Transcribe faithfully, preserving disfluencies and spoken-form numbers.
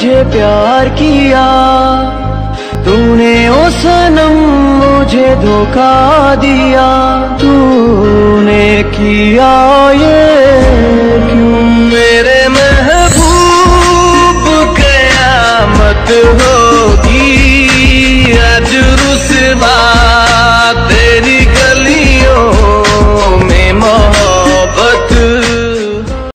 तुझे प्यार किया, तूने ओ सनम मुझे धोखा दिया। तूने किया ये क्यों?